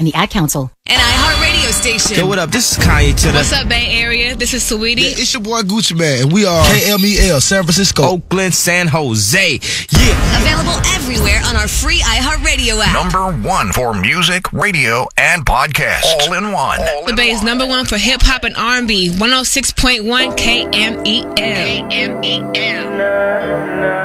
and the Ad Council. An iHeartRadio station. Yo, what up? This is Kanye to the... What's up, Bay Area? This is Saweetie. Yeah, it's your boy Gucci Man, and we are KMEL, San Francisco, Oakland, San Jose. Yeah. Available everywhere on our free iHeartRadio app. Number 1 for music, radio, and podcast. All in one. The Bay is number 1 for hip-hop and R&B. 106.1 KMEL.